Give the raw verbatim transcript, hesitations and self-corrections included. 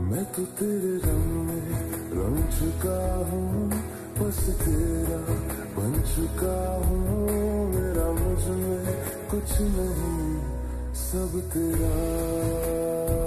मैं तो तेरे रंग में रंग चुका हूँ, बस तेरा बन चुका हूँ। मेरा मुझ में कुछ नहीं, सब तेरा।